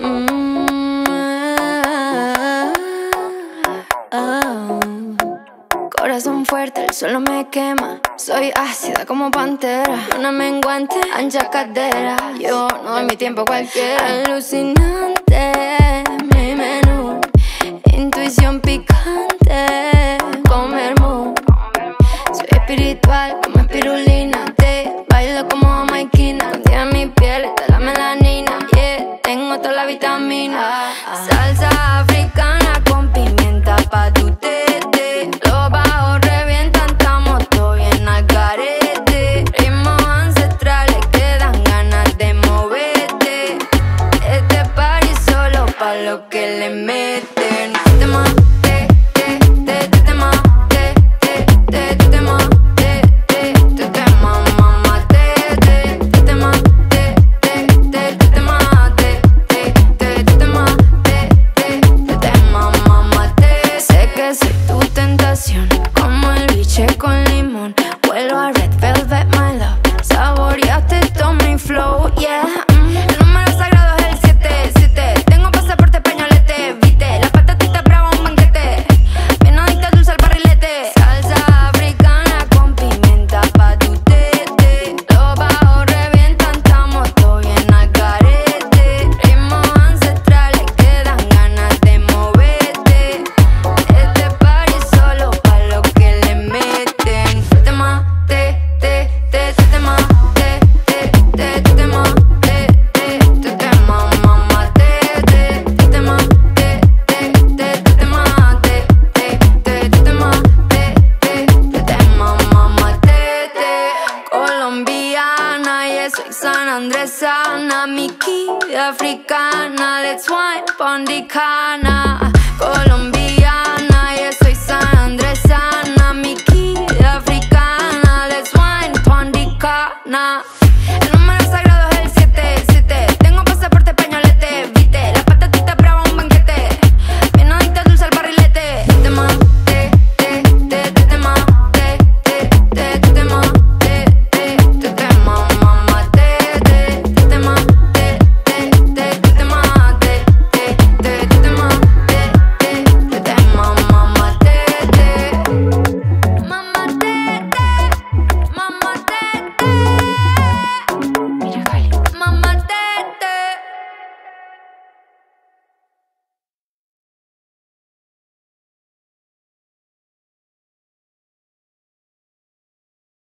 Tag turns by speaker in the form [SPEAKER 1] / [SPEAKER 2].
[SPEAKER 1] Mm, oh. Corazón fuerte, el suelo me quema. Soy ácida como pantera. Una menguante, ancha cadera. Yo no doy mi tiempo a cualquiera. Alucinante, mi menú. Intuición picante, comer mu. Soy espiritual como espirulina. Te bailo como jamaiquina. Contiene mi piel, está la melanina. Yeah, tengo toda la vitamina. Salsa africana con pimienta pa' tu tete. Los bajos revientan, estamos todo bien al garete. Ritmos ancestrales que dan ganas de moverte. Este party solo pa' los que le meten. Como el biche con limón. Huelo a red velvet, my love. Saboreaste todo mi flow, yeah. El número sagrado es el 77. Tengo pasaporte españolete, viste. La patatita brava, un banquete. Bien adicta dulce al barrilete. Salsa africana con pimienta pa' tu tete. Los bajos revientan, estamos todo bien al garete. Ritmos ancestrales que dan ganas de moverte. Este party solo pa' los que le meten. Colombiana, y soy sanandresana, Miki africana, let's wine pon the cana.